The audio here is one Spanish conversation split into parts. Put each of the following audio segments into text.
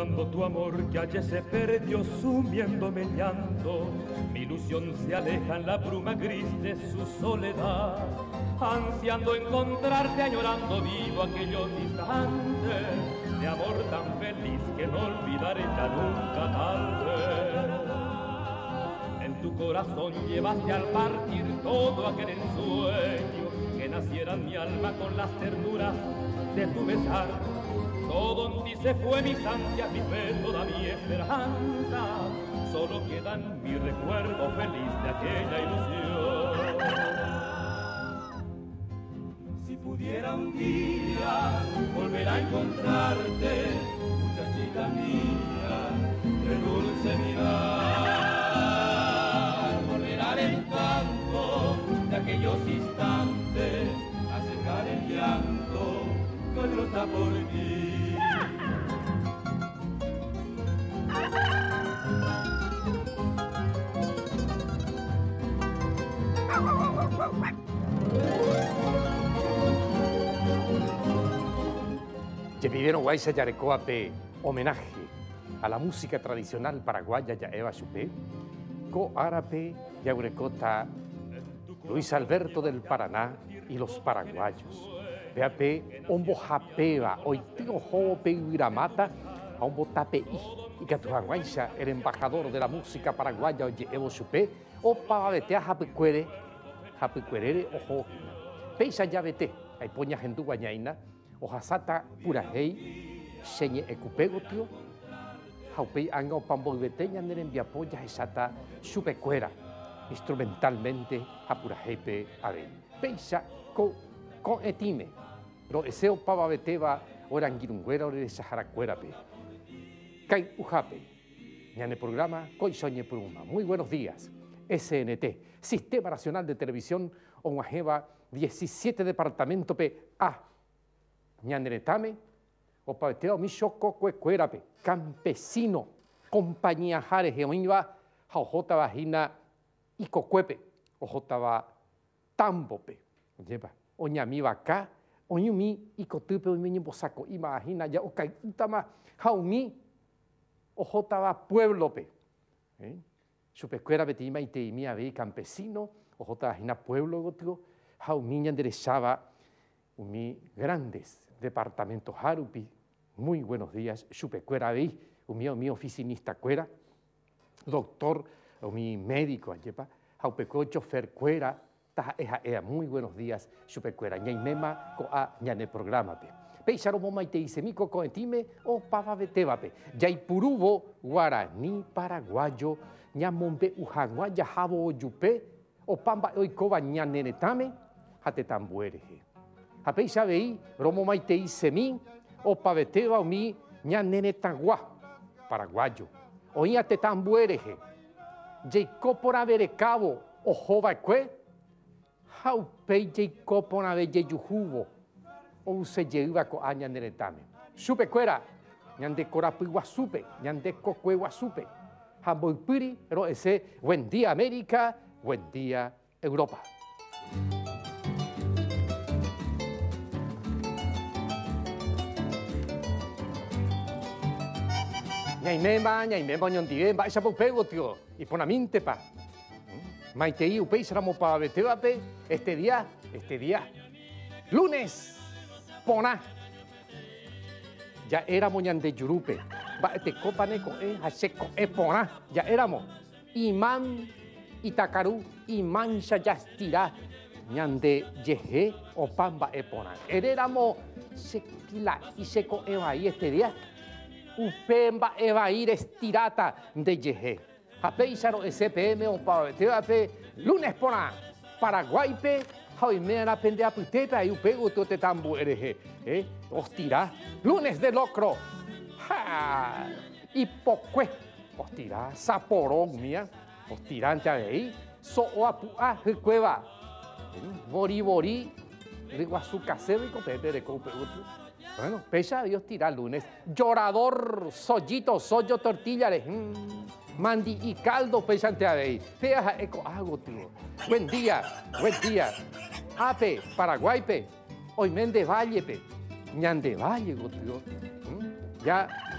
Recordando tu amor que ayer se perdió sumiéndome en llanto, mi ilusión se aleja en la bruma gris de su soledad, ansiando encontrarte, añorando vivo aquellos instantes de amor tan feliz que no olvidaré ya nunca tal vez. En tu corazón llevaste al partir todo aquel ensueño que naciera en mi alma con las ternuras de tu besar. Todo en ti se fue, mis ansias, mi fe, toda mi esperanza. Solo queda en mi recuerdo feliz de aquella ilusión. Si pudiera un día volver a encontrarte, muchachita mía, de dulce mirar, volver al encanto de aquellos instantes, a secar el llanto que brota por ti. Vivieron Guaysa Yarecoape, homenaje a la música tradicional paraguaya Yaeva Chupé, Co Árape, Yaurecota, Luis Alberto del Paraná y los paraguayos. Veape, Ombo Japeva, Oitio Jope Uiramata, Ombo Tape y Catujanguaysa, el embajador de la música paraguaya Yaeva Chupé, o Pavabetea Japecuere, Japecuerere o Jojina. Peisa Yavete, Aipoña Gendú Guañaina, Ojasata Purajei, Señe Ecupegotio, Jaupei Anga Pamboibeteña Nerembiapoya, Esata Chupecuera, instrumentalmente Apurajepe Abel. Peisa con etime, pero eseo Pavabeteba, Oranguirunguera, Ore Saharacuerape. Kai Ujape, ñane programa, Coisoñe Pruma. Muy buenos días. SNT, Sistema Nacional de Televisión, Onguajeva, 17 Departamento PA. Ñaneretame, o paveteo mi choco cuecuerape, campesino, compañía Jare, Geoiva, Jaujota Vagina y Cocuepe, Ojotaba Tambope, lleva, Oñami Vaca, Oñumi y Cotupe, Oñumi Bosaco, imagina ya, Ocay, Utama, Jaumi, Ojotaba Pueblope, Chupecuera Betima y Teimia Ve, campesino, Ojota Vagina Pueblo, Gotio, Jaumi enderezaba, Umi grandes departamento Harupi, muy buenos días, Chupecuera Veí, mi oficinista cuera, doctor, mi médico, Ayepa, Jaupeco chofer cuera, taja ea, muy buenos días, Chupecuera, ñaimema, coa, ñane programa, pe. Peixaro momaite y semico coetime, o pavabetevape, yaipurubo, guaraní, paraguayo, ñamombe ujanguaya, jabo yupe, o pamba oikova ñanenetame, jatetambuereje. Apeisa veí, romo maitei semí, o paveteba o mi, ñanenetagua, paraguayo, oía tetambuereje, yeicopora verecabo, o jovaecue, jaupei yeicopora veyeyujubo, o use yeiva co a ñanenetame. Chupecuera, ñandecorapiguasupe, ñandecocueguasupe, jamboipiri, pero ese, buen día América, buen día Europa. Ñaimema, ñondivemba, esa pego, tío, y ponaminte pa. Maitei upei seramo pa betevape, este día, lunes, pona. Ya éramos ñande yurupe, va este copaneco, haseco, pona, ya éramos. Imán, Itacarú, imán yastira, ñande yeje, o pamba pona. Éramos sequila y seco ahí este día. Upemba evair estirata de yeje. Japeisaro SPM o paveteape, lunes pona, Paraguaype, jaimena pendea putepe, ahí upego tote tambu ereje, ostira, lunes de locro, ja, y pocue, ostira, saporón mía, ostirante ahí, so o apua, cueva, bori, riguazu casero y copepe de cope otro. Bueno, pesa Dios tira lunes. Llorador, sollito, sollo, tortillares. Mandi y caldo, pesante a ver. Pea, eco, hago, tío. Buen día. Ape, Paraguaype. Hoy Mende Valle, pe. Ñande Valle, tío. Ya,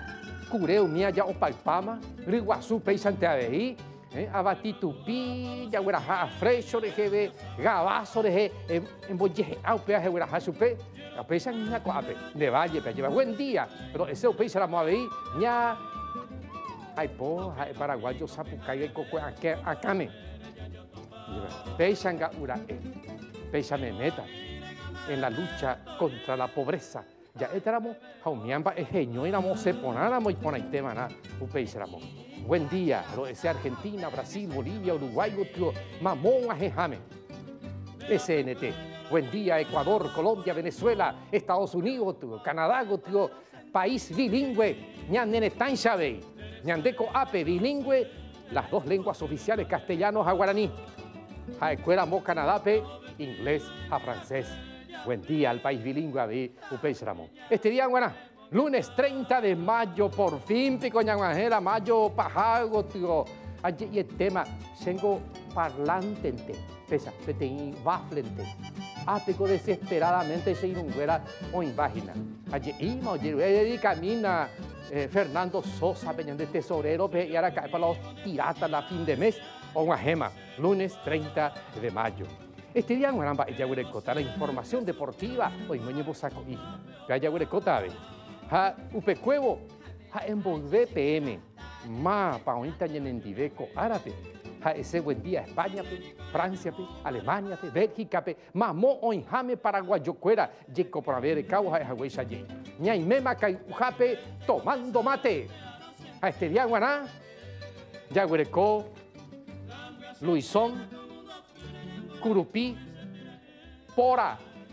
cureu mía ya opalpama, riguazú peisante aveí, abati tupi, ya hueraja afrecho de jebe, gabazo de emboyeje, aupea je hueraja supe, apesa niña coape, de valle, pe lleva buen día, pero ese peisa la moaveí, ña, ay po, ay paraguayo sapucay y coco acame, peisa nga urae, peisa me meta en la lucha contra la pobreza. Ya éramos, jaumiamba ejeño, éramos seponáramos y ponaitema, upeiséramos. Buen día, lo ese Argentina, Brasil, Bolivia, Uruguay, mamón ajejame. SNT, buen día, Ecuador, Colombia, Venezuela, Estados Unidos, Canadá, país bilingüe, ñanenetán xabey, ñandeco ape, bilingüe, las dos lenguas oficiales, castellanos a guaraní. A escuela mo Canadá, inglés a francés. Buen día al país bilingüe de Upeisramo. Este día, bueno, lunes 30 de mayo, por fin, pico ñanguajera, mayo, pajago, tío. Y el tema, tengo parlantente, pesa, pete baflente. Pico desesperadamente se irunguera o invagina. Allí, ima, oye, camina Fernando Sosa, peñón de tesorero, y ahora cae para los tiratas a fin de mes, o una gema, lunes 30 de mayo. Este día, guaramba, yagurecota, la información deportiva, hoy no llevo saco y yagurecota, ha upecuevo, ha envolve PM, ma paonita yenendiveco árabe, ha ese buen día España, Francia, Alemania, Bélgica, mamó oinjame paraguayocuera, yeco por haber cabo ha huecha ye, ñaimema caiujape tomando mate, a este día, guaná, yaguerecó, Luisón, Curupí, Pora.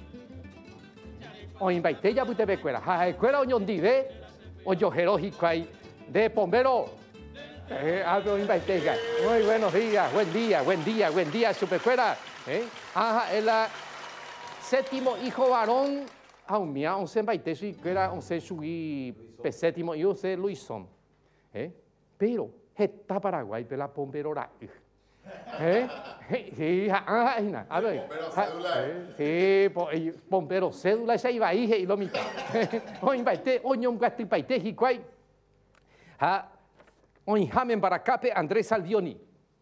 O invité ya pute becuera. Ja escuela oñondive, o yojerojicuay de Pombero. Algo invité ya. Muy buenos días, buen día, supercuera. Ajá, el séptimo hijo varón, aún mía, 11 invité, si cuera, 11 subí, séptimo, yo sé Luisón. Pero, está Paraguay, pela Pomberora. Sí, a ver, sí, bombero cédula, esa iba ahí, y lo mismo. Hoy invité, oñom gastripaite, jicuay. Hoy jamen baracape, Andrés Albioni.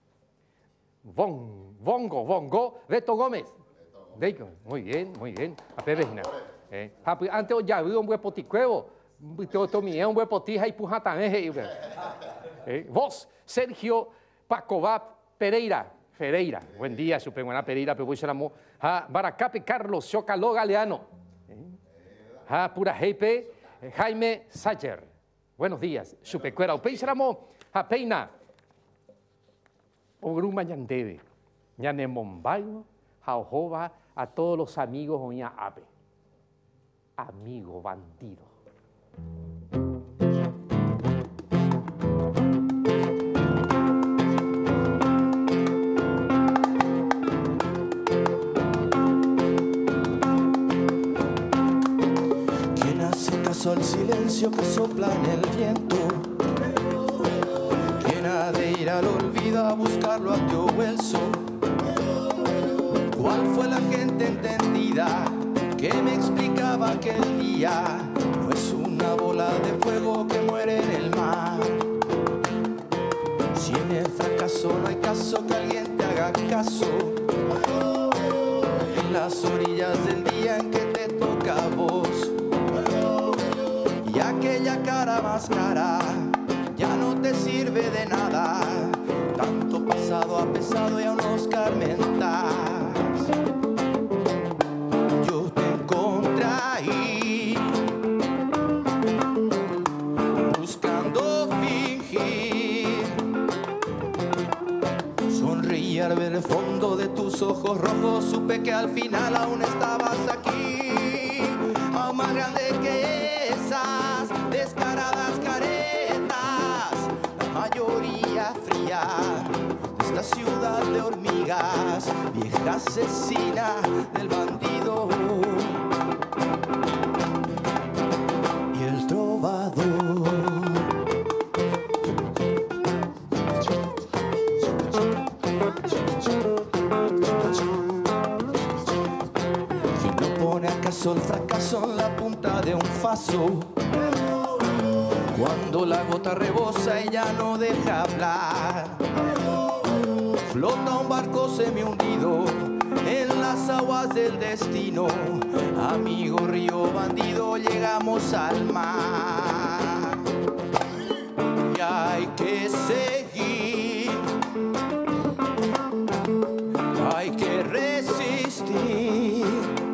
Vongo, Beto Gómez. Muy bien. A pebejina. Antes ya vi un buen poticuevo, un buen potija y pujataneje. Vos, Sergio Pacovap Ferreira, buen día, Superbuena Pereira, pero voy a llamar Baracape Carlos Chocaló Galeano, Pura Heipe Jaime Sacher, buenos días, Supercuera, Upey Saramo, Peina, Ogruma Ñandebe, Ñane Mombayo, Jaojoba, a todos los amigos Oña Ape, amigo bandido. Al silencio que sopla en el viento, quien ha de ir al olvido a buscarlo a tu hueso. ¿Cuál fue la gente entendida que me explicaba aquel día? No es una bola de fuego que muere en el mar. Si en el fracaso no hay caso que alguien te haga caso, en las orillas del día en que te toca a vos. Y aquella cara más cara ya no te sirve de nada. Tanto pasado ha pesado y aún nos carmentas. Yo te contraí buscando fingir. Sonreí al ver el fondo de tus ojos rojos. Supe que al final aún estabas aquí, aún más grande que esas descaradas caretas, la mayoría fría de esta ciudad de hormigas, vieja asesina del bandido y el trovador. ¿Quién no pone acaso el fracaso en la punta de un faso? Cuando la gota rebosa ella no deja hablar. Flota un barco semi-hundido en las aguas del destino. Amigo río bandido, llegamos al mar. Y hay que seguir, hay que resistir,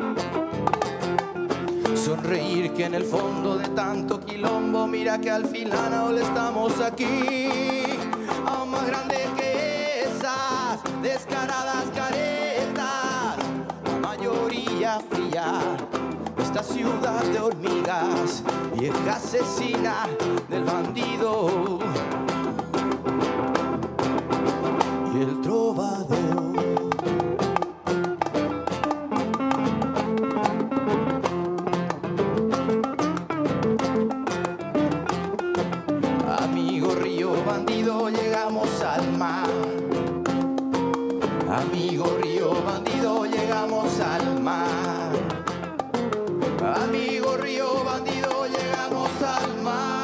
sonreír que en el fondo de tanto quilombo, mira que al final ahora estamos aquí. Aún más grande que esas descaradas caretas, la mayoría fría, esta ciudad de hormigas, vieja asesina del bandido y el trovador. Amigo río bandido, llegamos al mar. Amigo río bandido, llegamos al mar. Amigo río bandido, llegamos al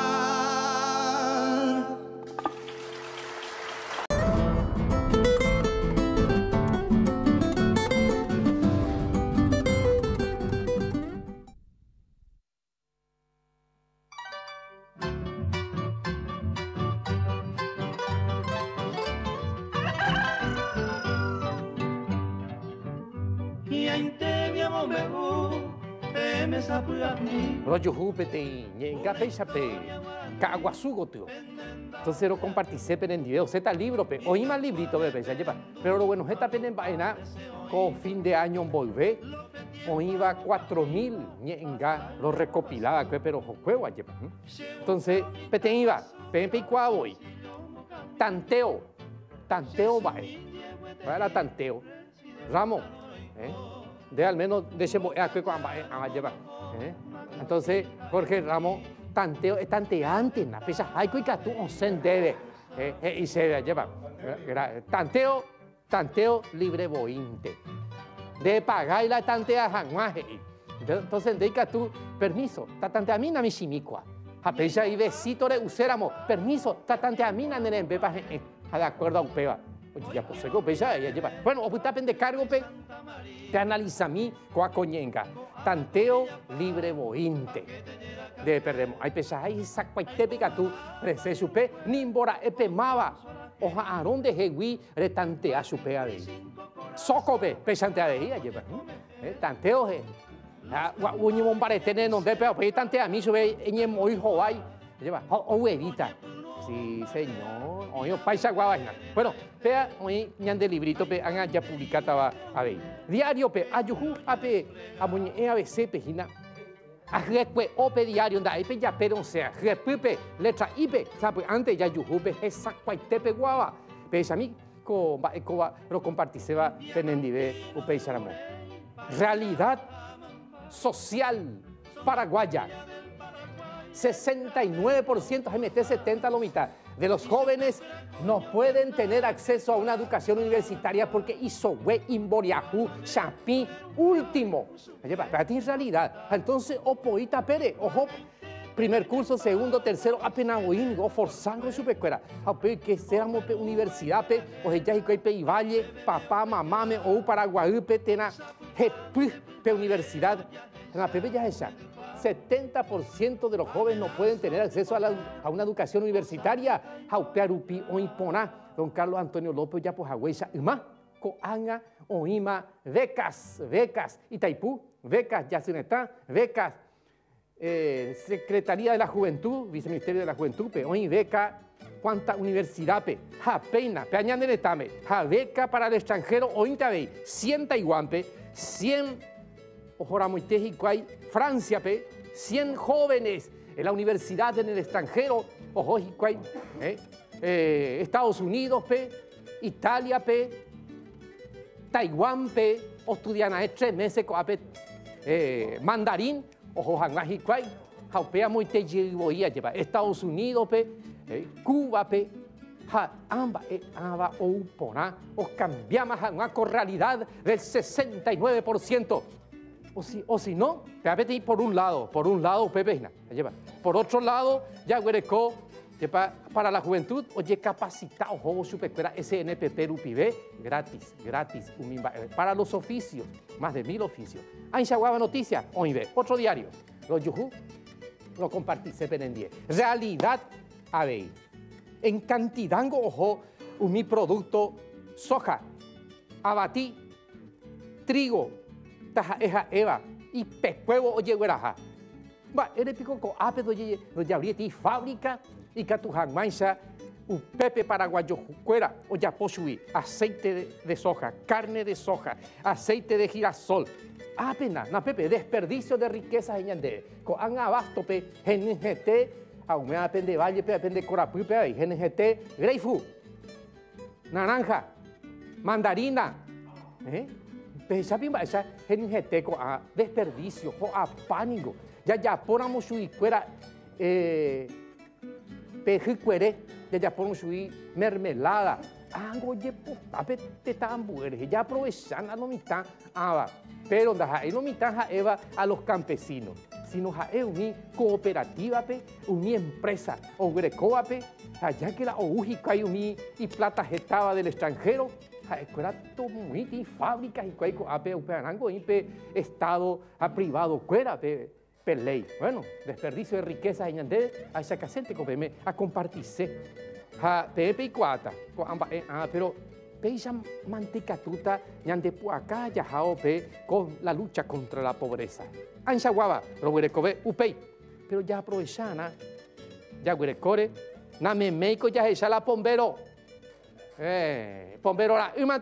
mar. Rollo júpete, ñenga peisape, caguasugo tío. Entonces lo comparticé en video, zeta libro, pe, oí más librito, pe, pero lo bueno, zeta en vaina, con fin de año volver, oíba 4000 ñenga, lo recopilaba, pero juego lleva. Entonces, pete iba, pe hoy, tanteo va, para tanteo, ramo, de al menos de ese lleva. Entonces, Jorge Ramos, tanteo, es tanteante, na pesa, hay que tú onsen debe, y se lleva, tanteo libre bointe, de pagar y la tantea janguaje. Entonces, de que tú, permiso, tantea mina mi chimicua, a pesa y besito de uséramos, permiso, tantea mina nene en bepa, de acuerdo a un peba. Oye, ya pues, ella lleva. Bueno, o puta de cargo, te analiza mí, coacoñenga. Tanteo libre bointe. De perdemos. Hay pesas, hay sacuaitepica tú, prese supe, nimbora epemaba. Oja arón de jegui, retantea supea de ahí. Socope, pesantea de ahí, lleva. Tanteo, uñi bombarete, no de peo, pues tantea mí, sube, en muy joay. Lleva, o huevita. Sí, señor. Oye, paisa guabaina. Bueno, vea, hoy ñande librito, pe, han ya publicado a ver. Diario, pe, ayuju, ape, amuñe, ABC, pe, hina. Ajekwe, ope diario, da, pe, ya, pero, sea, repupe, letra ipe, sabe, antes ya yuju, pe, esa cuaitepe guava. Pe, a mí, lo compartí, va, penendive, upe, y saramón. Realidad social paraguaya. 69%, GMT 70 la mitad, de los jóvenes no pueden tener acceso a una educación universitaria porque hizo Imboriajú, Chapí, último. Para ti en realidad. Entonces, opoita pere, ojo, primer curso, segundo, tercero, apenas oín, forzando su pecuera. Que seamos universidad, o ya y valle, papá, mamá, o Paraguay, tena, universidad. La pepe ya es 70% de los jóvenes no pueden tener acceso a una educación universitaria. Jaupearupi o Imponá, don Carlos Antonio López, ya pues agüeya, y más, coanga, oima, becas, Itaipú, becas, Yacinetá, becas, Secretaría de la Juventud, Viceministerio de la Juventud, hoy beca, cuánta universidad, japeina, peañandenetame, beca para el extranjero, ointavei, 100 Taiwán, 100 Ojoramoitejicuay, Francia, 100 jóvenes en la universidad en el extranjero, Ojojicuay, Estados Unidos, Italia, Taiwán, estudiana 3 meses, mandarín, Ojojangajicuay, Jaupea Moitejiboía, Estados Unidos, Cuba, amba ou poná, os cambiamos a una corralidad del 69%. O si no, te habete ir por un lado, Pepe, lleva. Por otro lado, ya huereco, para la juventud, oye, capacitado, jovo supercuera, SNPP Rupibe, gratis, para los oficios, más de 1000 oficios. Anchaguaba Noticias, hoy ve, otro diario, los yujú, lo compartí, se penendie. Realidad, habéis. En Cantidango, ojo, mi producto, soja, abatí, trigo, taja, eja, eva, y pescuevo, oye, güeraja. Va, eres pico con apedo, oye, no ya abrieti fábrica, y catujan mancha, un pepe paraguayo, cuera, oye, poshui, aceite de soja, carne de soja, aceite de girasol. Apenas, na pepe, desperdicio de riquezas en yande. Con an abasto, pe, GNGT, aún me apende valle, pe, apende corapú, pe, ahí, GNGT, grapefruit, naranja, mandarina, Pesapimba, esa GNGT, con desperdicio, con pánico. Ya ponamos su cuera, pejicuere, ya ponemos su mermelada. Oye, apete tambuere, ya aprovechan a no mitad, pero no mitad eva a los campesinos, sino a mi cooperativa, mi empresa, o grecoape, allá que la oujica y plata jetaba del extranjero, escuela y fábricas y cuaico ape upeanango y estado a privado cuera pe ley. Bueno, desperdicio de riqueza en yande a esa casente copeme a compartirse. Pepe y cuata, pero peisa mantecatuta yande puacá yajao pe con la lucha contra la pobreza. Anchaguaba, roburecobe upei, pero ya aprovechana, ya guerecore, na memeico ya echa la pombero. Pombero,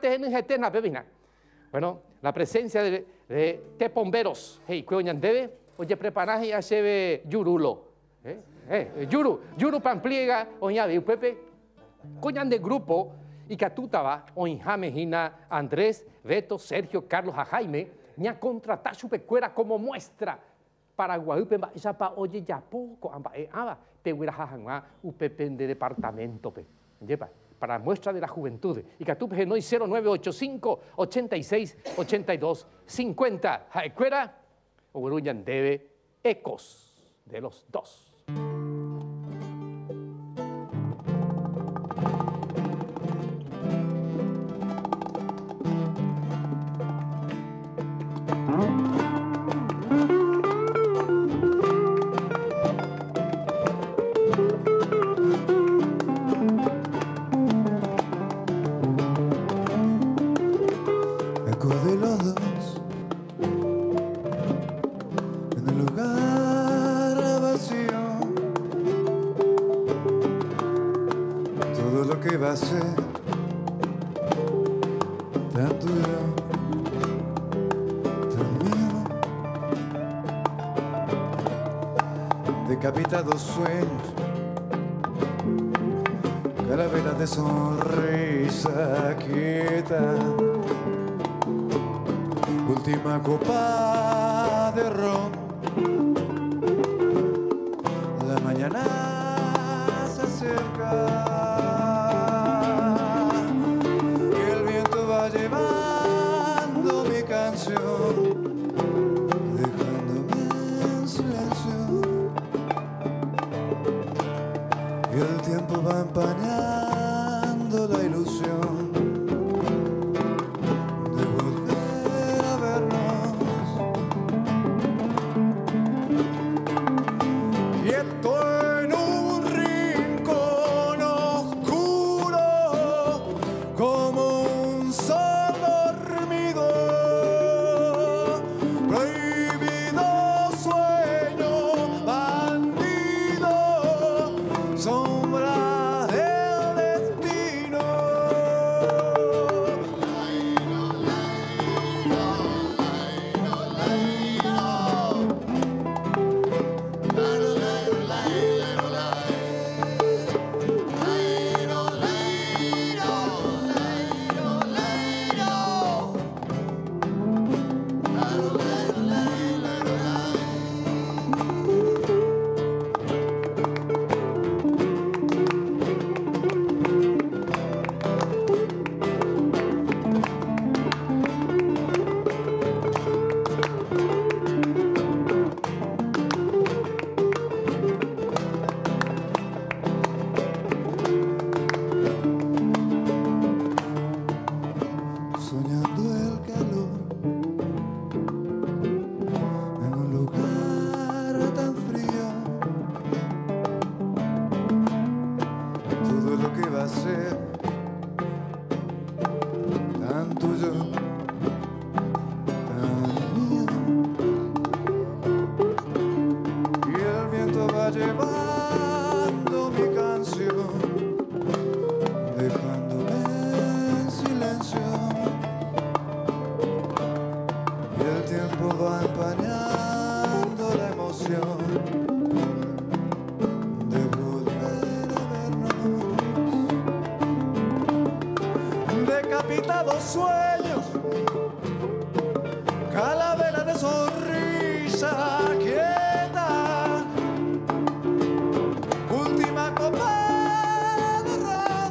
bueno, la presencia de pomberos, debe, oye, preparaje y hace yurulo, yuru pampliega, oña de Pepe, coñan de grupo, y catutaba, oñjamejina, Andrés, Beto, Sergio, Carlos, a Jaime, ña contratar su pecuera como muestra para Guadalupe, ya pa, oye, ya poco, te hubiera jajangua, upepe de departamento, lleva. Para muestra de la juventud. Y Catupe no 0985 86 82 50. Jaecuera, Uruyan debe ecos de los dos. Decapitados sueños, calaveras de sonrisa quieta, última copa de ron, la mañana se acerca y el viento va llevando mi canción, dejándome en silencio. Y el tiempo va empañando la ilusión de volver a vernos. Y estoy en un rincón oscuro como un sol dormido. rudo empañando la emoción de volver a vernos. Decapitados sueños, calavera de sonrisa quieta, última copa de ron.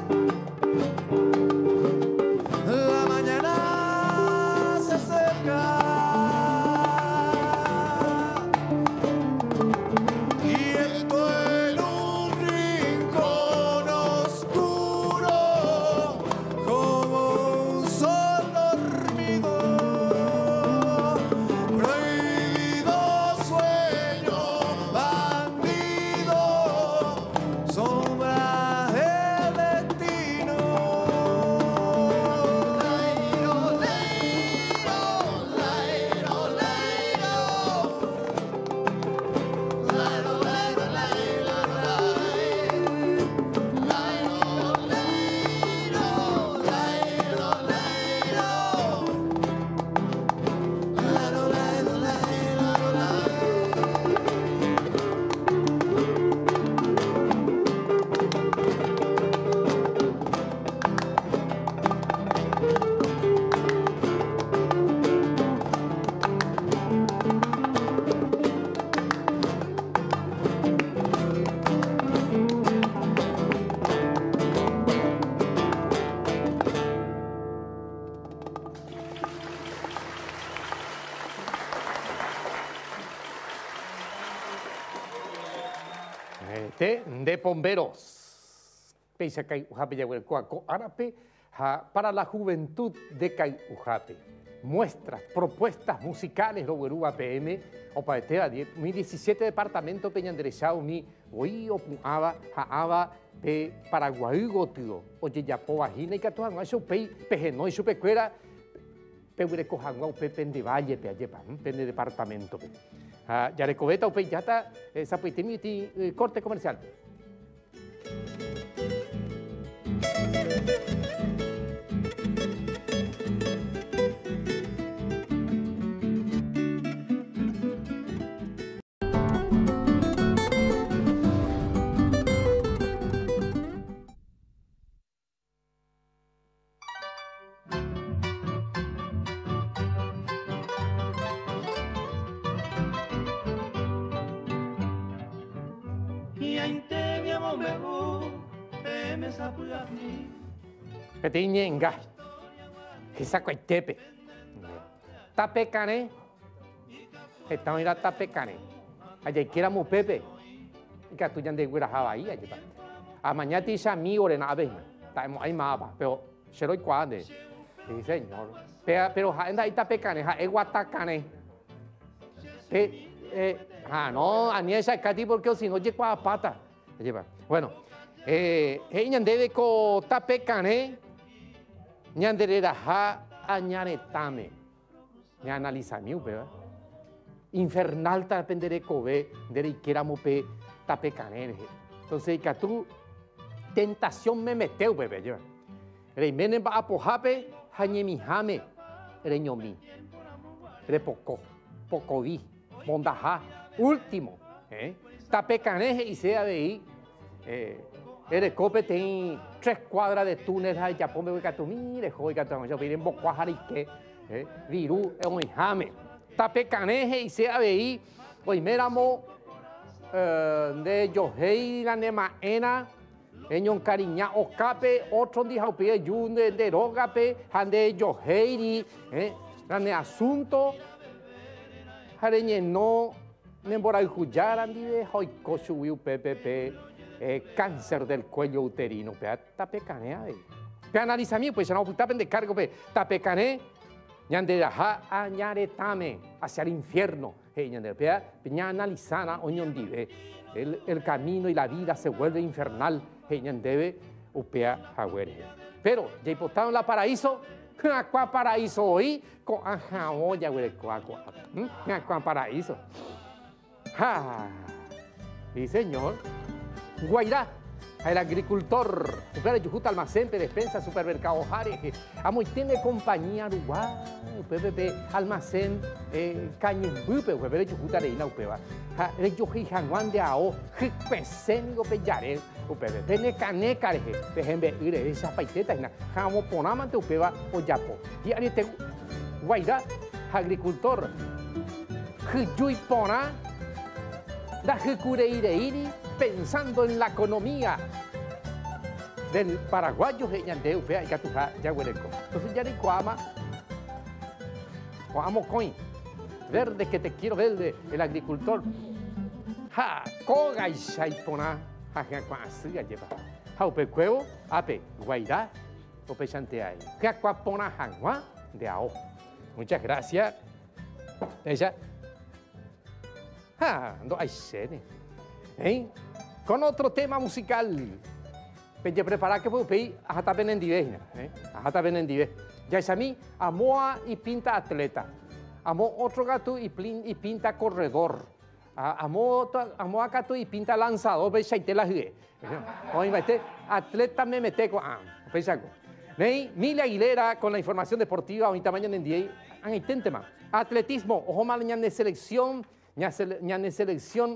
La mañana se acerca y estoy en un rincón oscuro como un sol dormido, prohibido sueño, bandido, sombra del destino. Lairo, lairo, lairo, lairo. Lairo, lairo, lairo, lairo. Lairo, lairo, lairo, lairo. Lairo, lairo, lairo, De bomberos. Peisa Kai Ujape Yaguelcoaco Árape para la juventud de Kai Ujape. Muestras, propuestas musicales, Roberú APM, Opaetera 2017 departamento Peñanderechao, mi Oío Punaba, Jaaba, Pe Paraguay Gotio, Oye Yapo Vagina y Catuan, Acho Pei, Pejenoi, Chupecuera, Peureco Janguau, Pe Pendevalle, Pe Ayepa, Pende departamento. Yarecoveta, Pe Yata, Zapuitimiti, corte comercial. Petiñe enga, Gisacoitepe, Tapecane, estamos ir a Tapecane, allá quiera mu Pepe, y que tú ya de Guirajaba ahí, allí va. A mañana te dice a mí, ore nada, estamos ahí más, pero se lo cuade, sí señor, pero anda ahí Tapecane, es Guatacane, no, a ni esa cati porque si no llega a pata, allí va. Bueno, ella debe con Tapecane. Ñanderera ja añaretame, me analiza mi ¿verdad? Infernal tapendere cobe, dere quiera mope tapecanere. Entonces, que tú tentación me meteu, bebé, yo. Reimenen va a pojape, jañemijame, reñomi, repoco, pocoví, mondajá, último, tapecaneje y sea de ahí, el cope tiene 3 cuadras de túnel ahí ya ponme que tú mire joder que yo vienen bocuajarique virú es un jame tapecaneje y sea de ahí hoy miramos de Yohei la nemaena en cariña ocape otro día pie yun de rogape ande Yohei la ne asunto jareñe no nemborai juyaran de hoy cochuiu ppp cáncer del cuello uterino, pe tapecanea, pe analiza mí, pues ya no tapen de cargo, pe tapecané, ñanderaja añaretame hacia el infierno, ñandera, pe ña analizana oñon dive, el camino y la vida se vuelve infernal, ñandebe upea jaguere. Pero ya hipotado en la paraíso, aqua paraíso hoy, con ajao ya huele coaco, aqua paraíso. Ja, sí señor. Guairá, el agricultor, super yujuta almacén, despensa, supermercado Jare, amo tiene compañía uruguay, pepe almacén, cañembupe, pepe yujuta reina upeva, yo hijanguan de ao, hipesenigo peyare, pepe, pene caneca, pejembe ire, esa paiteta, jamo ponamante upeva o yapo, y arete guaira, agricultor, hiyui pona, da hikureire pensando en la economía del paraguayo de upea y catuja yaguereco. Entonces ya ni coama coin verde que te quiero ver el agricultor ha coga y shaipona ha cuasiga lleva ha upe cuevo ape guairá upe chanteai que acuapona hangua de ao. Muchas gracias. Ella no hay sene. Con otro tema musical. Pede preparar que vou pei a rata benendive, a rata benendive. Já es a mí, amoa y pinta atleta. Amo otro gato y pinta corredor. Amoa gato y pinta lanzador, ve chaite la hue. Hoy va a atleta me mete con pesago. Mila Aguilera con la información deportiva ahorita mañana en día. Intente más. Atletismo, ojo mal ñan de selección, ñan de selección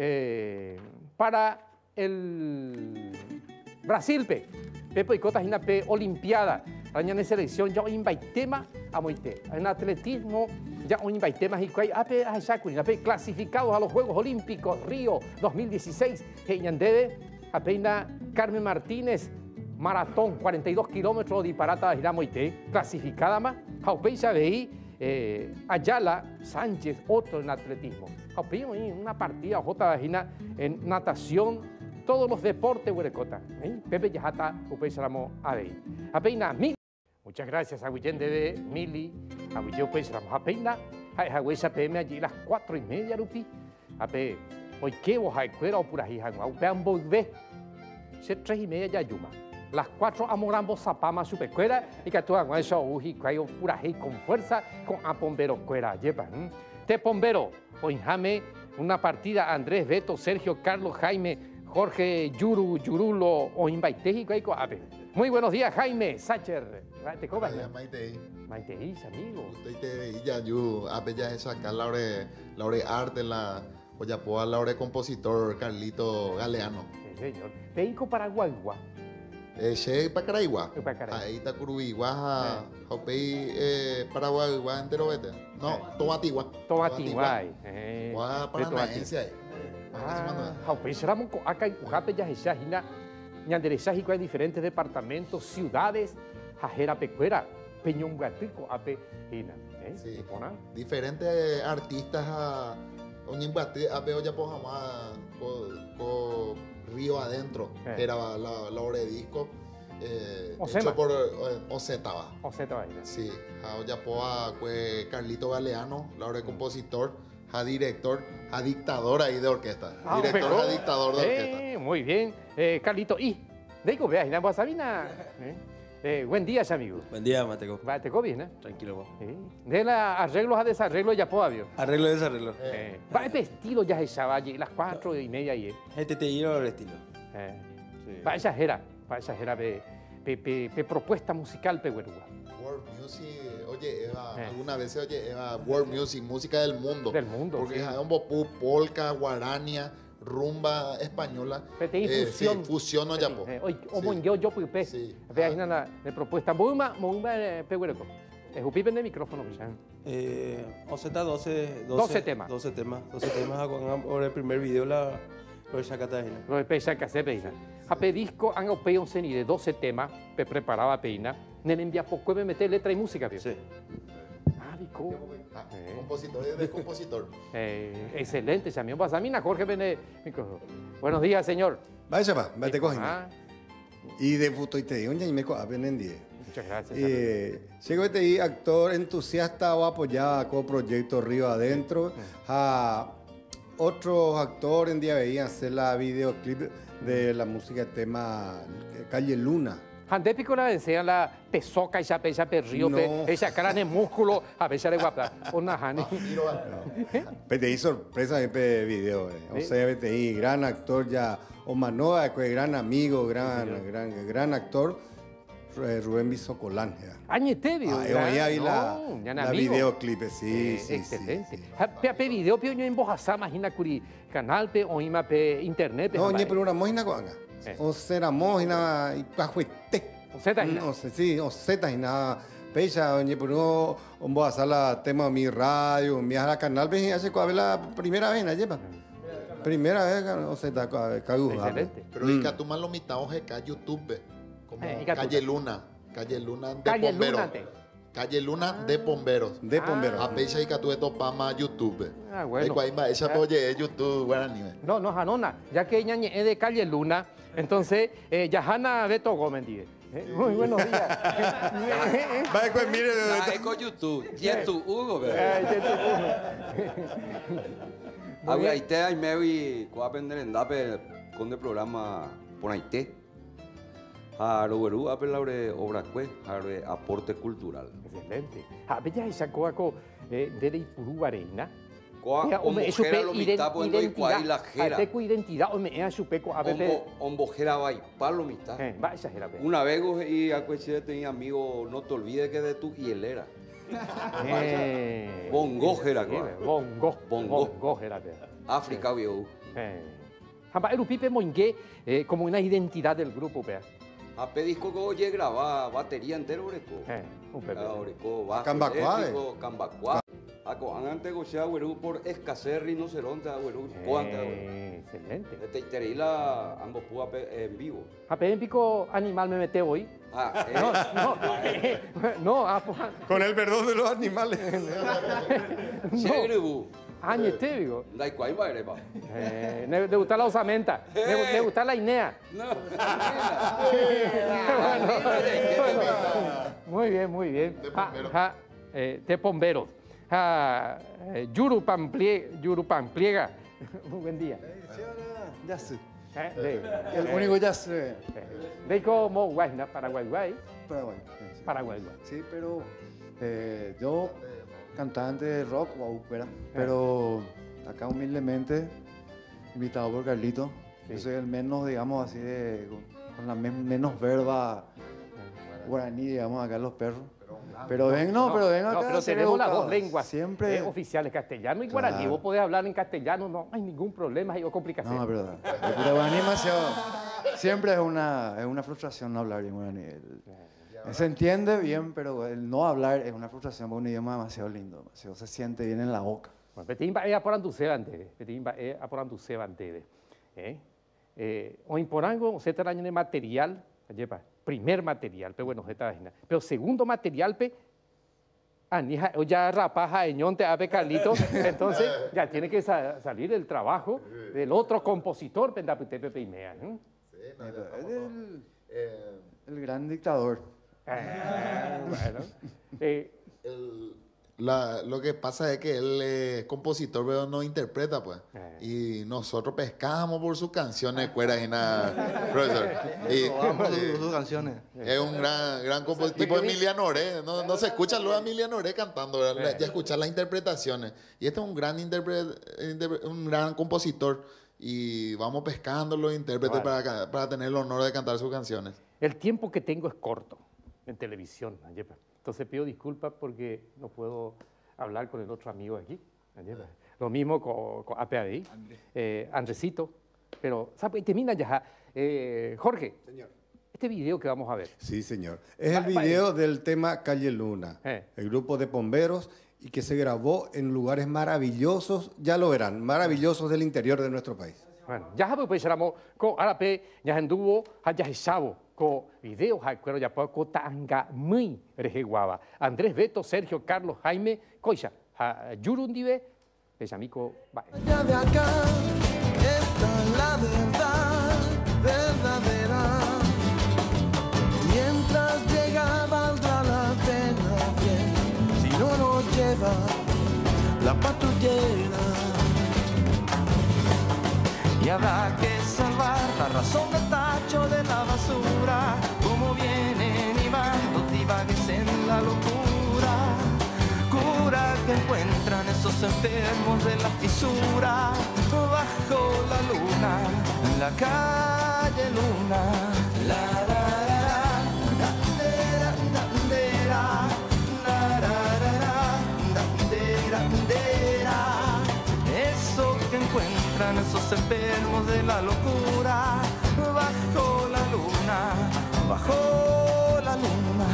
para el Brasil, Pepo y Cotas en pe Olimpiada, año de selección, ya hoy tema a moite. En atletismo, ya hoy temas y hay ape clasificados a los Juegos Olímpicos Río 2016, que debe apenas Carmen Martínez, maratón, 42 kilómetros de parata de moite, clasificada más, Jaupei Sabeí, Ayala Sánchez, otro en atletismo. Una partida en natación, todos los deportes, huerecota. Pepe Yajata, Upey Salamo Abey. Apeina Mili. Muchas gracias a Guillén de Mili, a Guillén Upey Salamo Apeina, a Huesa PM allí las 4:30, Rupi. Ape, hoy que vos hay cuera o pura hijangua, upean volver. 3:30 ya yuma. Las 4 amorambo zapama supercuera y que tú hagas eso uji cuayo pura hei con fuerza con a pombero cuera lleva. Te pombero, hoy jame una partida Andrés, Beto, Sergio, Carlos, Jaime, Jorge, Yurulo o Invaiteji cuaico ape. Muy buenos días, Jaime, Sacher. ¿Te cobras? Maiteji, amigo. Usted te ya yo ape ya esa acá laure arte la o ya poa laure compositor Carlito Galeano. Sí, señor. Peico Paraguayua. Che Pacaraigua. Ahí está Curuiguá, Jaupei, Paraguay, entero vete. No, Tomatigua. Tomatigua. Guá paranaense ahí. Jaupei será acá en Cujape ya es Jajina, Ñanderechaji hay diferentes departamentos, ciudades, Jajera Pecuera, Peñonguatico, Ape, Hina. Sí, diferentes artistas a Oñimbate, Ape Oyapojamá, Río Adentro, era la obra de disco hecho por Ocetaba. Sí, Oyapoa, Carlito Galeano, la obra de compositor, director, dictador ahí de orquesta. Director, dictador de orquesta. Muy bien, Carlito. Y, digo, veas, en la Sabina. Buen día, amigo. Buen día, Mateco. ¿Te bien, Tranquilo, vos. De la arreglos a desarreglo ya puedo, ¿vio? Arreglo y desarreglo. Va este estilo ya es allí, las 4:30 y Este te lleva el estilo. Para esa era propuesta musical, Pehuerúa. World Music, oye, Eva, alguna vez oye, Eva, World Music, música del mundo. Del mundo, porque es un bopú, polka, guarania, rumba española. Fusión. Fusión o yapo. Oye, yo pues, veas la propuesta. Muy Pehuerco. Jupipen de micrófono, Oceta 12 temas. 12 temas por el primer video la Chacatahina. Lo de Pecha Casepeina. A pedisco han opeo ceni de 12 temas, preparaba peina. Nen envía poco me meter letra y música, ¿vio? Sí. Vico. Compositor de compositor. Excelente, Chamión Basamina, Jorge Bene. Buenos días, señor. Vaya, vete cogiendo. Y de puto y te digo, y me coapen. Muchas gracias. Sigo este actor entusiasta o apoyado con proyecto Río Adentro. A otros actores en día veían hacer la videoclip de la música tema Calle Luna. Ande pico la enseñan la pesoca y ya río, esa cara de músculo, a veces de guapa. Una jani. PTI sorpresa en video. O sea, PTI, gran actor ya. Omanoa, gran amigo, gran actor. Rubén Bisocolán. Añete, vio. Ya vi la videoclip, sí. Excelente. Pe video, pe yo en Bojasá, imagina curi canal, pe o ima pe internet. No, ni pero una mojina coanga. O será mojina y pajuete. O seta hina. O seta hina. Pecha, ni pero un Bojasá la tema mi radio, mi a canal, pe hace cuál la primera vez, ¿no lleva? Primera vez, o seta cagu. Excelente. Pero y que tú más lo mitad oje que YouTube. Como Calle Luna de Pomberos. De Pomberos. A pecha y que tú esto para YouTube. Bueno. Ella oye YouTube, guaraní. No, Janona, ya que ella es de Calle Luna, entonces, Yahana Beto Gómez, muy buenos días. Va con mire con YouTube. YouTube Hugo, Ahora ahí te hay me voy a aprender en dape con el programa por ahí te. Haroberu apelaure obra cue, harve aporte cultural. Excelente. Bella esa coaco de Ipurú Arena. Ombojera lo mitad poniendo igual la jera. Teco identidad, me es chupeco a bebé. Ombojera va y palo mitad. Va esa jera. Una vez y a cuestión tenía amigo, no te olvides que de tu hielera. Bongojera, Bongojera. África vio. Jamba el pipe moingue como una identidad del grupo, pea. A pedisco que oye graba batería entero oreco. Un pepe. Oreco bajo eléctrico, Cambacuá. Antes gochea güero por escasez rinoceronte güero cuánta. Excelente. Te tereila ambos púa en vivo. A pe en pico animal me mete hoy. No, con el perdón de los animales. Chegrebu. Añete, digo. Da igual va pa. Le gusta la osamenta. Le gusta la inea. Muy bien. De Pomberos. Yuru Pampliega. Muy buen día. Jazz. El único jazz. De como Guayna, Paraguay. Paraguay. Sí, pero yo cantante de rock o ópera, pero acá humildemente invitado por Carlito. Sí. Yo soy el menos, digamos así, con la menos verba guaraní, digamos, acá los perros. Pero ven acá. Pero tenemos las dos lenguas siempre oficiales, castellano y guaraní. Claro. Vos podés hablar en castellano, no hay ningún problema, hay complicación. No, pero el guaraní demasiado. Siempre es una frustración no hablar en guaraní. Se entiende bien, pero el no hablar es una frustración porque un idioma demasiado lindo, demasiado se siente bien en la boca. Bueno, Petín va a por Anduceba antes. O imporango, se trae de material, primer material, pero bueno, pero segundo material, anija, ya rapaja eñonte a Carlito, entonces ya tiene que salir el trabajo del otro compositor, Pendaputepe Imea. El gran dictador. Bueno. Lo que pasa es que él es compositor, pero no interpreta, pues. Y nosotros pescamos por sus canciones, profesor. Sus canciones. Es un gran compositor. Tipo Emiliano Oré. No se escucha luego a Emiliano Oré cantando, ya escuchar las interpretaciones. Y este es un gran compositor. Y vamos pescando los intérpretes para tener el honor de cantar sus canciones. El tiempo que tengo es corto en televisión, entonces pido disculpas porque no puedo hablar con el otro amigo aquí. Lo mismo con APADI, Andresito. Pero, ¿sabes? Termina ya. Jorge, señor. Este video que vamos a ver. Sí, señor. Es el video del tema Calle Luna, el grupo de Pomberos, y que se grabó en lugares maravillosos, ya lo verán, maravillosos del interior de nuestro país. Bueno, ya pues éramos con Arape, ya anduvo, ya sabo, con videos, pero ya poco tanga muy rejeguaba. Andrés Beto, Sergio, Carlos, Jaime, Coisa, Yurundive, Pesamico, va. Allá de acá está la verdad verdadera. Mientras llega valdrá la pena bien, si no nos lleva la patrullera. Y Y habrá que salvar la razón del tacho de la basura, como vienen y van los divagues en la locura. Cura que encuentran esos enfermos de la fisura, bajo la luna, en la calle Luna. La, la, encuentran esos enfermos de la locura, bajo la luna, bajo la luna.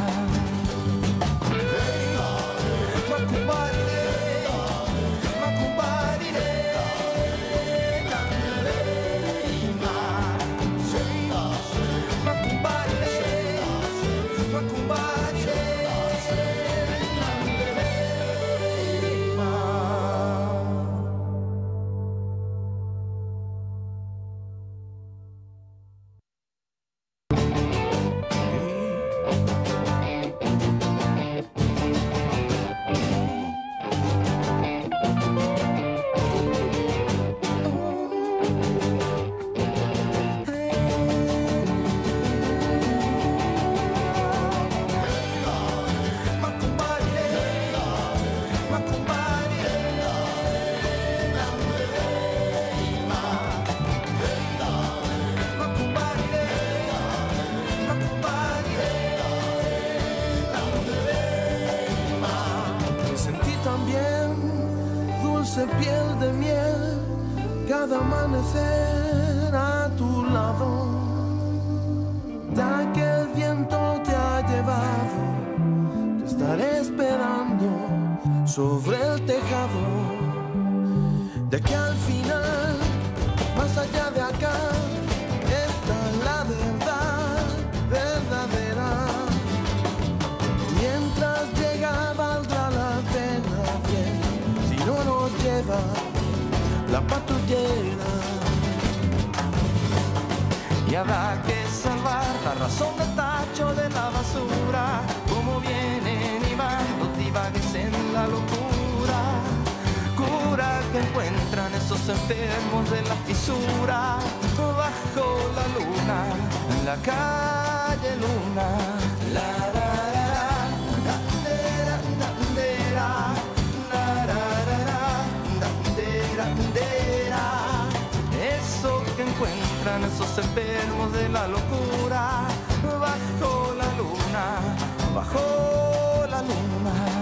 Piel de miel, cada amanecer a tu lado, ya que el viento te ha llevado, te estaré esperando sobre el tejado, de que al final, más allá de acá, está la verdad verdadera. Mientras llega valdrá la pena bien, si no nos lleva la patrullera. Y habrá que salvar la razón del tacho de la basura, como vienen y van los divagues en la locura. Cura que encuentran esos enfermos de la fisura, bajo la luna, en la calle Luna. La, la, eso que encuentran esos enfermos de la locura, bajo la luna, bajo la luna.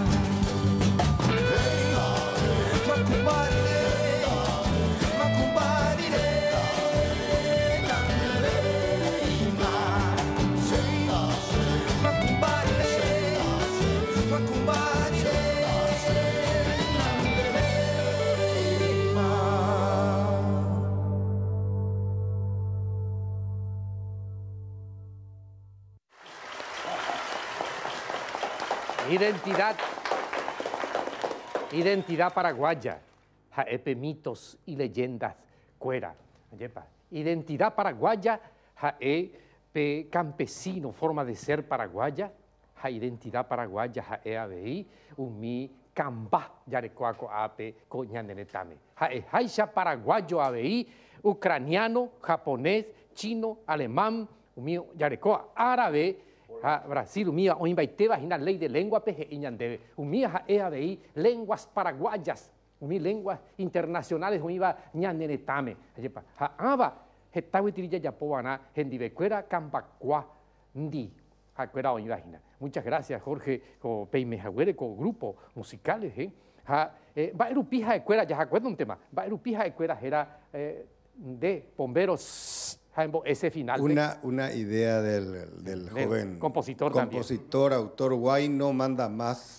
Identidad paraguaya, jaepe mitos y leyendas cuera. Identidad paraguaya, jaepe campesino, forma de ser paraguaya, identidad paraguaya, jae ABI, umi camba, yarecoaco ape coñanenetame. Jaisha paraguayo ABI, ucraniano, japonés, chino, alemán, umi yarecoa árabe, Brasil, umía, o invaiteba, la ley de lengua, peje, iñandebe, umía, jae lenguas paraguayas, umí, lenguas internacionales, umíba, ñanenetame, aba, jetahuitirilla yapobana, gendibecuera, campacua, ndi, jacuera, oñibajina. Muchas gracias, Jorge, con Peimejaguere, con grupos musicales, va erupija de cuera, ya acuerdo un tema, va erupija de cuera, era de bomberos. Ese final. Una idea del joven compositor, autor Guayno manda más.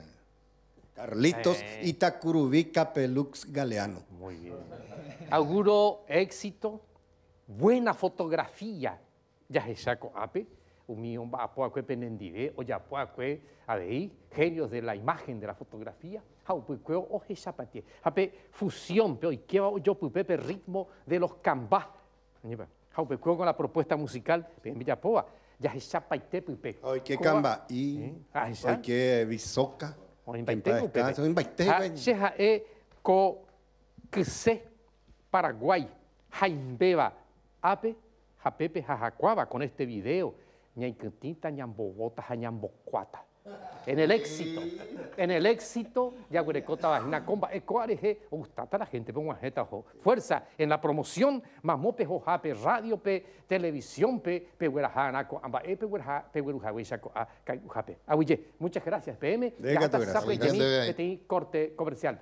Carlitos Itacurubí Capelux Galeano. Muy bien. Auguro éxito, buena fotografía. Ya es saco ape, unión va a poacue penendide, o ya poacue adei, genios de la imagen de la fotografía. Haupuqueo oje zapatie. Ape fusión, pero y que yo pupepe ritmo de los cambás. Con la propuesta musical en Villapoa, ya es chapaite pupe. Hoy que camba y hoy que bisoca. Hoy invaité. Co que Paraguay, Jaimbeba ape, japepe jajacuaba con este video. Ñaikitita, ñambobota, ñambocuata. En el éxito, ya huerecota vagina comba, ecoareje, gustata la gente, pongo jeta, fuerza, en la promoción, mamope, jojape, radio, pe, televisión, pe, huerajanaco, amba, pe, huerujahuichaco, caiujape. Ahuille, muchas gracias, PM. Déjate, gracias. Corte comercial.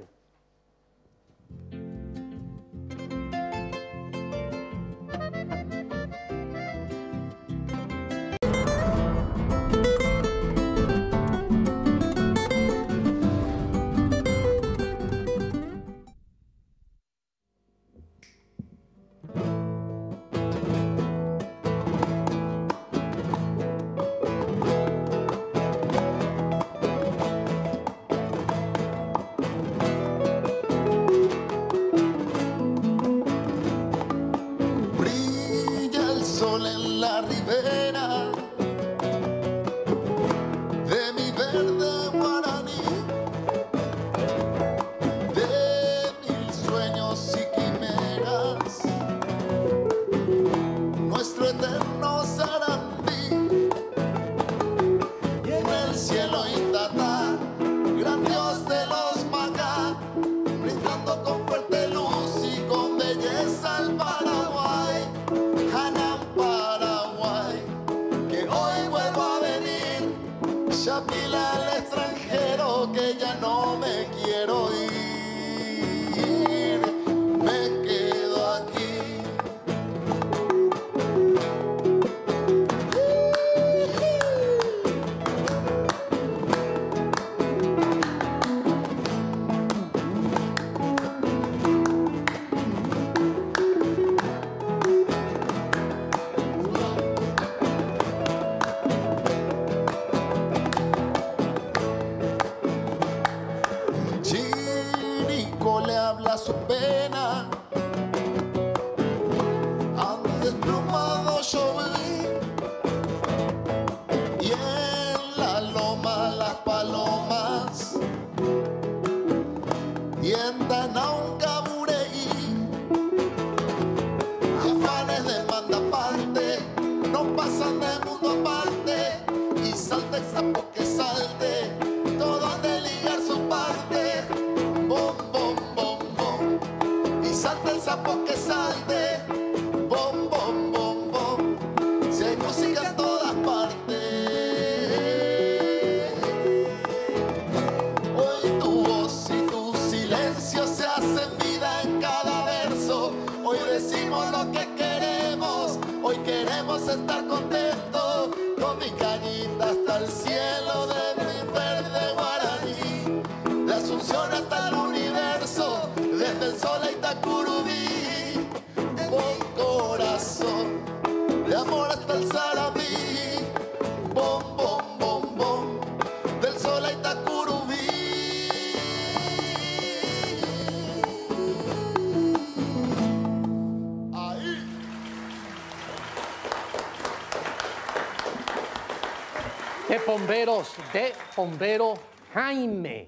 De bombero Jaime,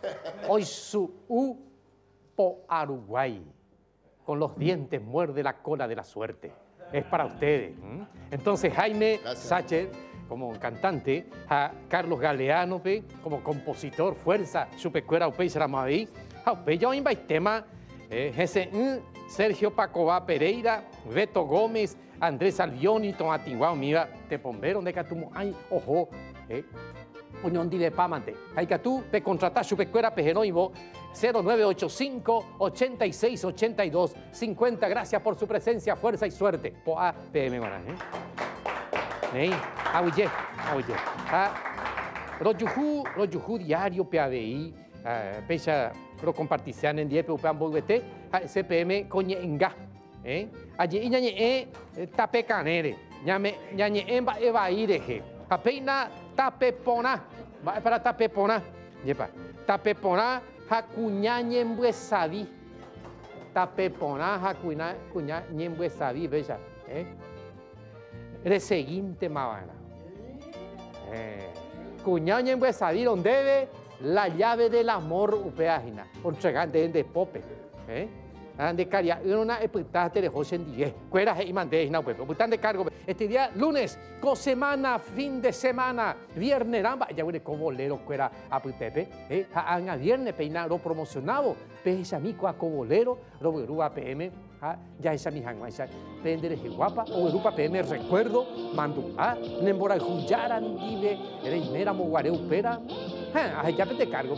hoy su po Uruguay, con los dientes muerde la cola de la suerte. Es para ustedes. Entonces Jaime Sacher, como cantante, a Carlos Galeano, como compositor, fuerza, chupecuera, upey, saramaví, upey, yo tema, Sergio Pacobá Pereira, Beto Gómez, Andrés Albioni, Tomatiguao, mira, te bombero, donde catumo, ay, ojo, Unión de Pamante. Hay que tú pe contratar su pecuera pejeroivo 0985 86 82 50. Gracias por su presencia, fuerza y suerte. Poa PM Guarán. Ahuye. Rojuhu diario PABI. Pecha lo compartician en 10 PUPAN BVT. CPM coñe enga. Allí ñañe tape canere. Ñañe emba eva ireje. Apeina tapepona, va para tapepona, yepa, tapepona hakuña ñembuesavi, tapepona hakuña ñembuesavi, bella, reseguinte mavana, cuña ñembuesavi donde debe la llave del amor upeágina, entregante de pope, de caria una epitas de José Díez, cueras y mandéis na web, putan de cargo. Este día lunes, semana, fin de semana, viernes ramba, ya huele como bolero cuera a putepe, a viernes peinado promocionado, pesa mico a cobolero, roberúa PM, ya esa mi hangma, esa pender guapa, o Europa PM recuerdo, mando nembora juyaran dive, reimera moguareu pera, ya de cargo.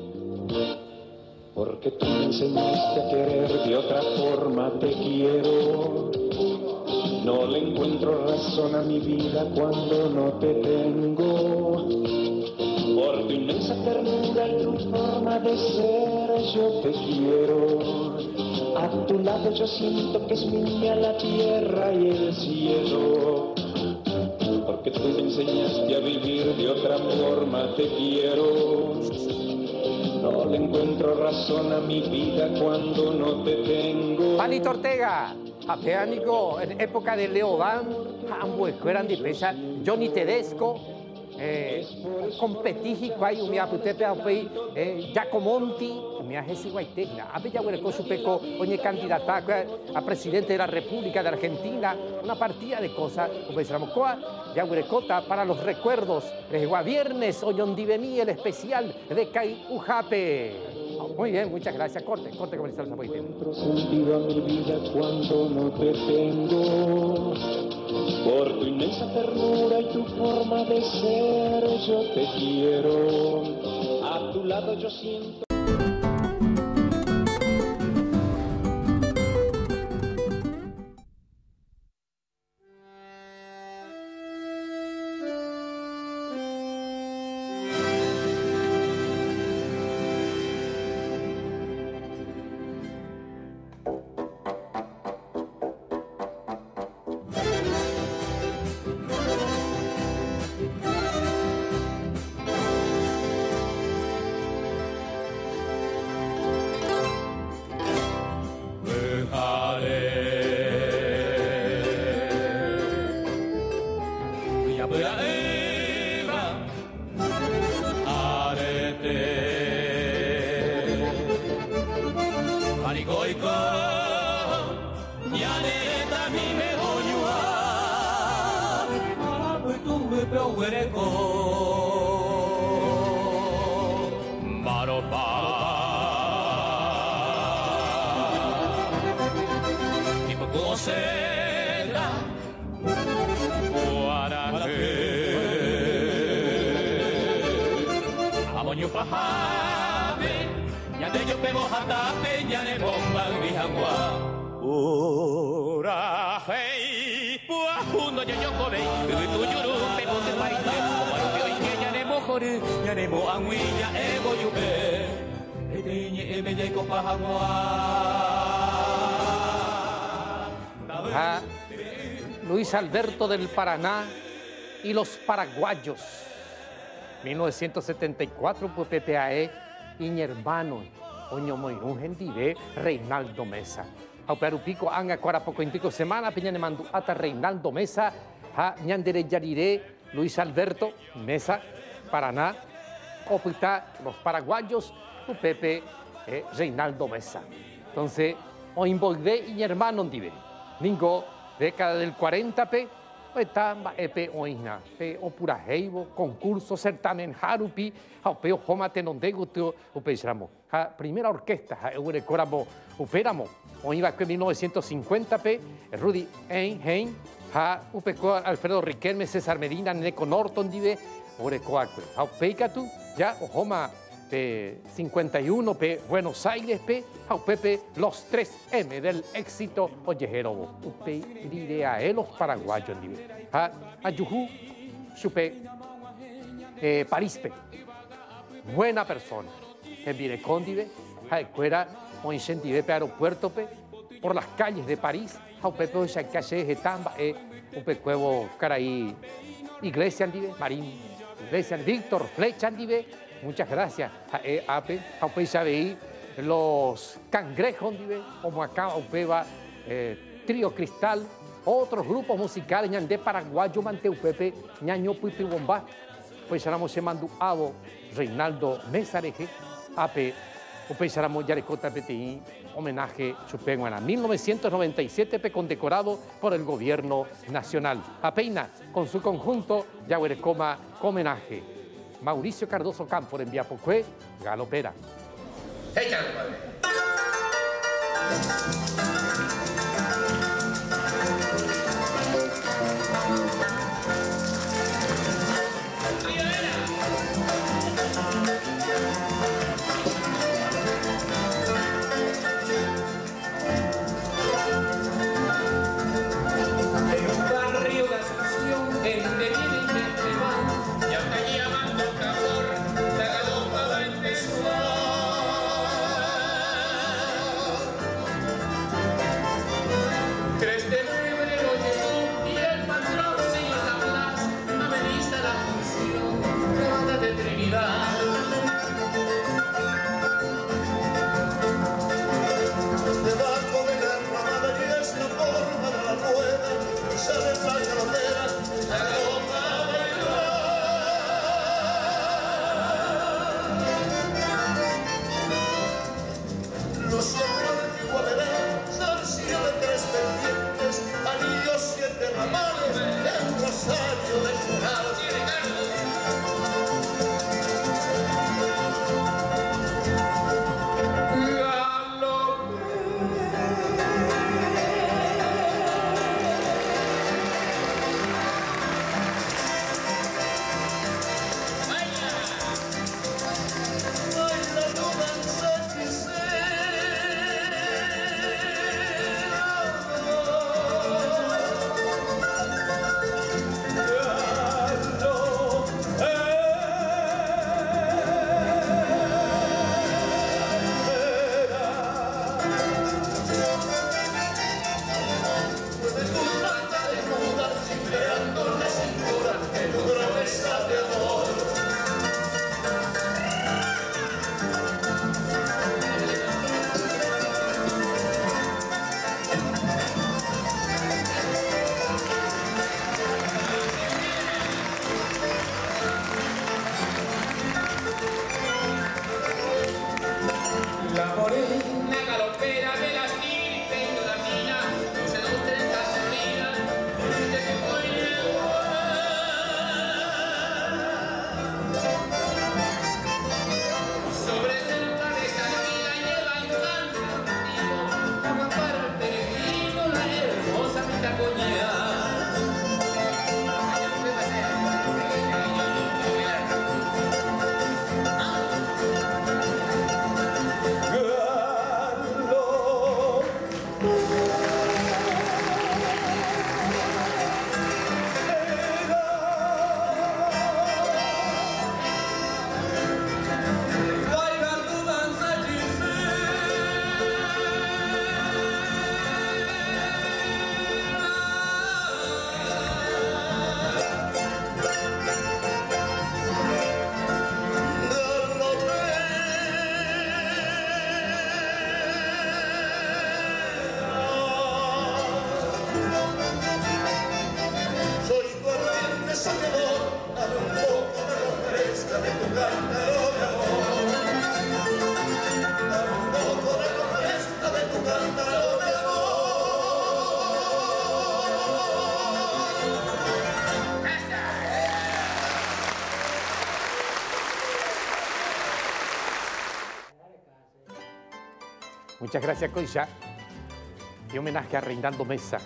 Porque tú me enseñaste a querer de otra forma, te quiero. No le encuentro razón a mi vida cuando no te tengo. Por tu inmensa ternura y tu forma de ser, yo te quiero. A tu lado yo siento que es mía la tierra y el cielo. Porque tú me enseñaste a vivir de otra forma, te quiero. No le encuentro razón a mi vida cuando no te tengo. Palito Ortega, apeánico en época de Leo Van, ambos eran de pesa, Johnny Tedesco, competí cuay un aputepe apei Giacomonti, me hace guaitegna, ape ya huele con su peco, oye candidata a presidente de la República de Argentina, una partida de cosas, como decíamos, ya huele cota para los recuerdos, viernes, hoy donde vení el especial de Cai Ujape. Muy bien, muchas gracias. Corte comercial Zapoite. Encuentro sentido a mi vida cuando no te tengo. Por tu inmensa ternura y tu forma de ser, yo te quiero. A tu lado yo siento. Luis Alberto del Paraná y los paraguayos. 1974, pues PPAE y mi hermano, Oño Moirún Gendive, Reinaldo Mesa. A Perupico, Anga, Cuarapoco, Intico, Semana, Peñane Mandu, Ata, Reinaldo Mesa, a Ñandere Yariré, Luis Alberto Mesa, Paraná, Opita, los paraguayos, Pepe, Reinaldo Mesa. Entonces, o involvé y mi hermano Dive. Ningo, década del 40, Tamba, epe oina, o pura heibo, concurso, certamen, harupi, o homate non degutio, o peisramo. Primera orquesta, eure coramo, operamo, o iba que 1950, Rudy Einheim, upeco Alfredo Riquelme, César Medina, Neco Norton, dive, ore coacue. Peicatu, ya, o homa, 51, Buenos Aires, Pepe, los 3M del éxito Oyejerobo. Upe diré a los paraguayos, a Yuhu, Chupe, París, buena persona. Envire Condive, a Ecuera, o incentive aeropuerto, por las calles de París, a Pepe, o Chacaché, Getamba, Upe Cuevo, Caraí, Iglesia, Marín, Iglesia, Víctor, Flecha, muchas gracias a Ape, ya veí los cangrejos, como acá Upeba, Trío Cristal, otros grupos musicales, ñandé paraguayo, mante Upepe, ñaño Puipi Bomba, pues llamamos Mandu Abo, Reinaldo Mesareje, Ape, Upeixaramo Yarecota PTI, homenaje Chupenguana, 1997 condecorado por el gobierno nacional. Apeina con su conjunto Yaguarecoma homenaje. Mauricio Cardoso Campo en Viapocue, Galopera. Échalo, padre. Muchas gracias, Coisa. Y homenaje a Reinaldo Mesa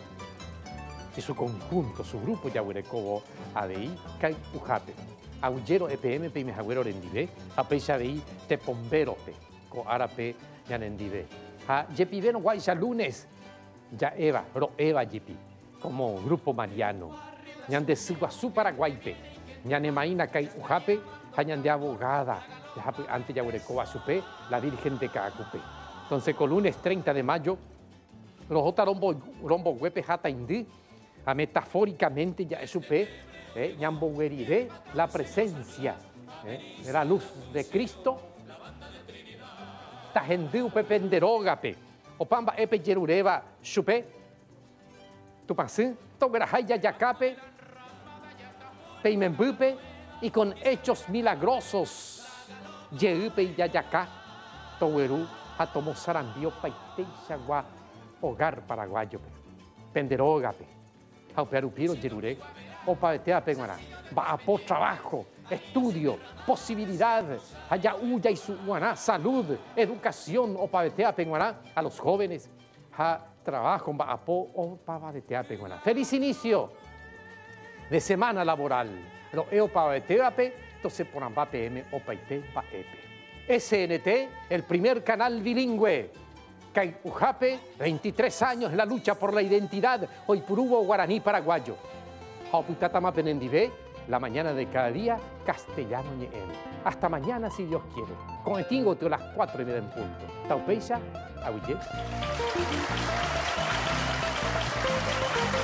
y su conjunto, su grupo Yaguarecobo, ADI, Kai Ujape, Aullero EPM, Pime Jaguero Rendive, Apecha ADI, Tepomberope, Coarape, Yanendive. A Yepiveno Guaycha Lunes, Ya Eva, Ro Eva Yepi, como grupo mariano. Ñande Siguazú Paraguaype, Ñanemaína Kai Ujape, Ñande Abogada, ante Yaguarecobo Supe, la Virgen de Caacupe. Entonces, con lunes 30 de mayo, los otros rombo huepe jata indi, a metafóricamente ya supe, la presencia de la luz de Cristo, tajendu pependerogape, o pamba epe yerureva supe, tu pasé, tograjaya yacape, peimembupe, y con hechos milagrosos, yeupe y yayacá. Toguerú, Atomo Sarambio, Paite, Chagua, Hogar Paraguayo, Penderogape, Jauperupiro, Yeruré, Opavetea, Penguaná, Baapo, trabajo, estudio, posibilidad, allá Uya y Suguaná, salud, educación, Opavetea, Penguaná, a los jóvenes, trabajo, Baapo, Opavetea, Penguaná. Feliz inicio de semana laboral. Lo Opaveteape, entonces por Amba PM, Opaite, Paepe. SNT, el primer canal bilingüe. Caipujape, 23 años en la lucha por la identidad Hoipurubo guaraní paraguayo. Hauputatama Penendivé, la mañana de cada día, castellano ñeen. Hasta mañana si Dios quiere. Con el tingo a las 4:30 en punto. Taupeisa, Aguillé.